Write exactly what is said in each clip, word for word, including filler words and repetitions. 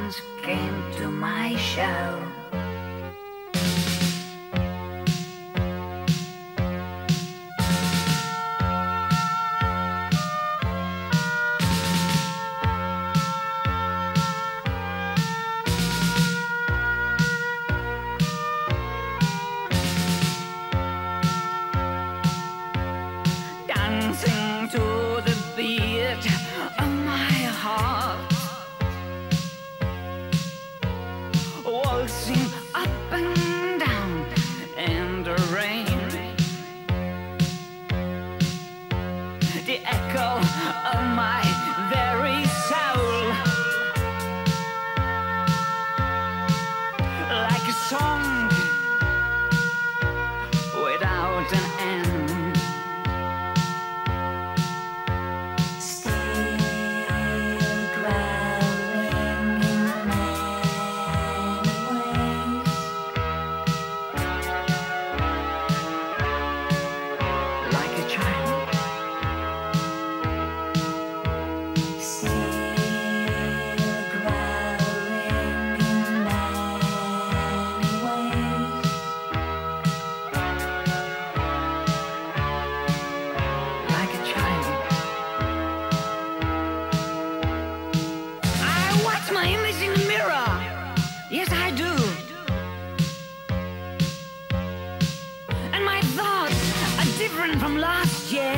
once came to my show. Dancing to the beat of my heart, waltzing up and down in the rain, the echo of my very soul, like a song without an end. My image in the mirror, yes I do. And my thoughts are different from last year.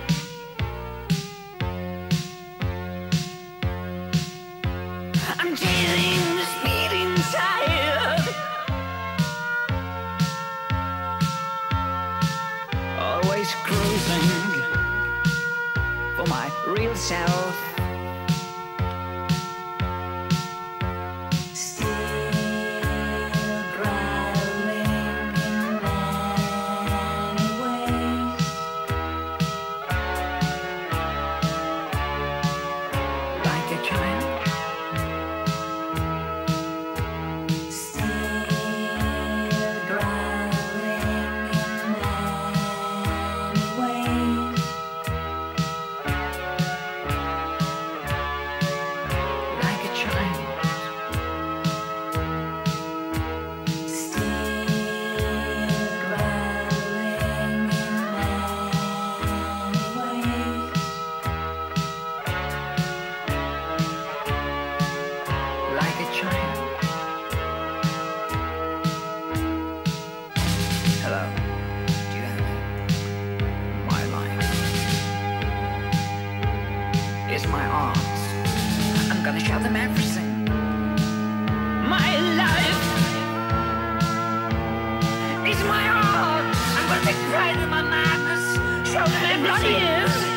I'm chasing the speed inside, always cruising for my real self. Hello, do you have my life? It's my arms. I'm gonna show them everything. My life is my art. I'm gonna take pride in my madness. Show them it bloody is.